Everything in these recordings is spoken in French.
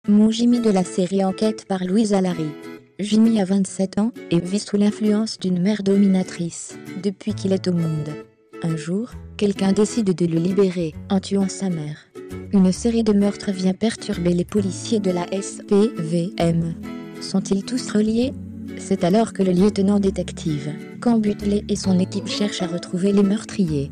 Mon Jimmy de la série Enquête par Louise Allary. Jimmy a 27 ans et vit sous l'influence d'une mère dominatrice depuis qu'il est au monde. Un jour, quelqu'un décide de le libérer en tuant sa mère. Une série de meurtres vient perturber les policiers de la SPVM. Sont-ils tous reliés? C'est alors que le lieutenant détective Camp Butlé et son équipe cherchent à retrouver les meurtriers.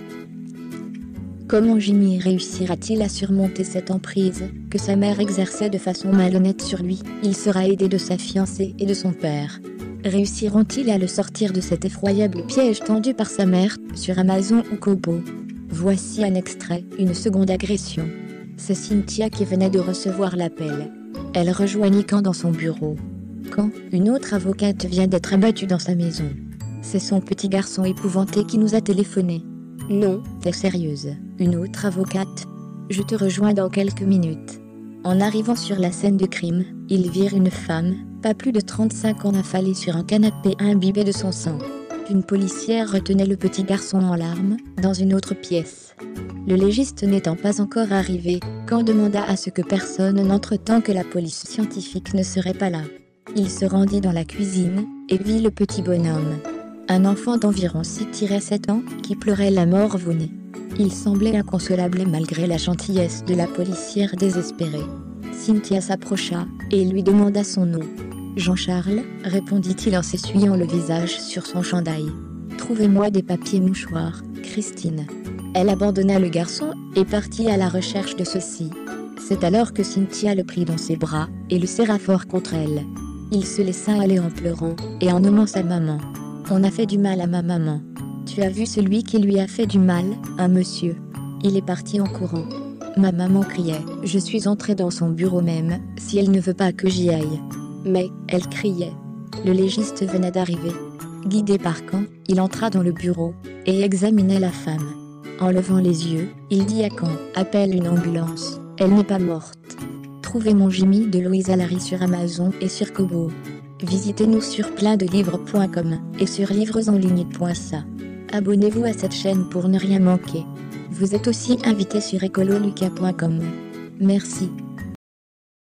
Comment Jimmy réussira-t-il à surmonter cette emprise que sa mère exerçait de façon malhonnête sur lui? Il sera aidé de sa fiancée et de son père. Réussiront-ils à le sortir de cet effroyable piège tendu par sa mère sur Amazon ou Kobo? Voici un extrait, une seconde agression. C'est Cynthia qui venait de recevoir l'appel. Elle rejoignit Camp dans son bureau. Quand une autre avocate vient d'être abattue dans sa maison. C'est son petit garçon épouvanté qui nous a téléphoné. Non, t'es sérieuse? Une autre avocate? Je te rejoins dans quelques minutes. En arrivant sur la scène de crime, ils virent une femme, pas plus de 35 ans, affalée sur un canapé imbibé de son sang. Une policière retenait le petit garçon en larmes, dans une autre pièce. Le légiste n'étant pas encore arrivé, Camp demanda à ce que personne n'entre tant que la police scientifique ne serait pas là. Il se rendit dans la cuisine, et vit le petit bonhomme. Un enfant d'environ 6-7 ans, qui pleurait la morve-au-nez. Il semblait inconsolable malgré la gentillesse de la policière désespérée. Cynthia s'approcha, et lui demanda son nom. Jean-Charles, répondit-il en s'essuyant le visage sur son chandail. Trouvez-moi des papiers mouchoirs, Christine. Elle abandonna le garçon, et partit à la recherche de ceux-ci. C'est alors que Cynthia le prit dans ses bras, et le serra fort contre elle. Il se laissa aller en pleurant, et en nommant sa maman. On a fait du mal à ma maman. Tu as vu celui qui lui a fait du mal, un monsieur? Il est parti en courant. Ma maman criait. Je suis entrée dans son bureau même, si elle ne veut pas que j'y aille. Mais, elle criait. Le légiste venait d'arriver. Guidé par Camp, il entra dans le bureau, et examinait la femme. En levant les yeux, il dit à Camp, appelle une ambulance, elle n'est pas morte. Trouvez mon Jimmy de Louise Allary sur Amazon et sur Kobo. Visitez-nous sur pleinddelivres.com et sur livresenligne.ca. Abonnez-vous à cette chaîne pour ne rien manquer. Vous êtes aussi invité sur ecololuca.com. Merci.